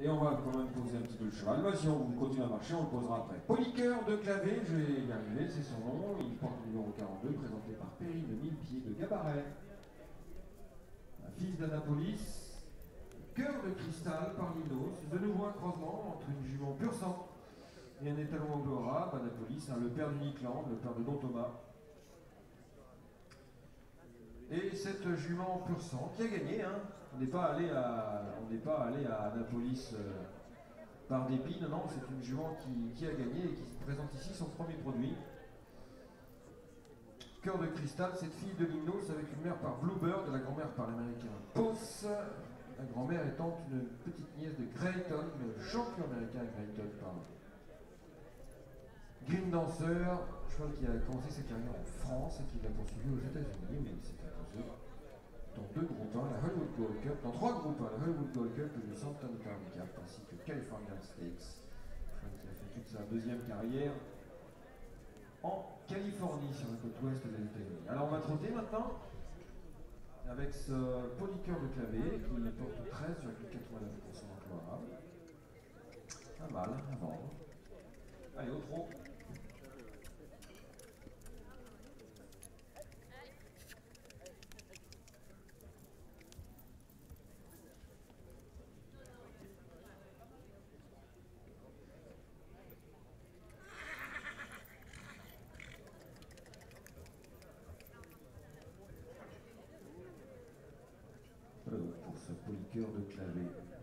Et on va quand même poser un petit peu le cheval. Bah, si on continue à marcher, on le posera après. Polycœur de Clavé, je vais y arriver, c'est son nom. Il porte le numéro 42, présenté par Perrine de Mille-Pieds de Gabaret. Un fils d'Annapolis. Cœur de Cristal par Linos. De nouveau un croisement entre une jument pur sang et un étalon anglo-arabe, Annapolis, hein, le père de Nickland, le père de Don Thomas. Et cette jument pur sang qui a gagné, hein. On n'est pas allé à Annapolis par dépit, non, c'est une jument qui a gagné et qui présente ici son premier produit. Cœur de Cristal, cette fille de Limnos avec une mère par Bluebird, la grand-mère par l'américain Posse, la grand-mère étant une petite nièce de Grayton, le champion américain Grayton par Green Dancer, cheval qui a commencé sa carrière en France et qui l'a poursuivi aux États-Unis, mais il s'est imposé dans 2 groupes 1, la Hollywood Gold Cup, dans 3 groupes 1, la Hollywood Gold Cup et le Santa Handicap, ainsi que California Stakes. Cheval qui a fait toute sa deuxième carrière en Californie, sur la côte ouest des États-Unis. Alors on va trotter maintenant avec ce Polycœur de Clavé qui porte 13,89% d'emploi. Pas mal, à vendre. Allez, au trot. Pour ce Polycœur de Clavé.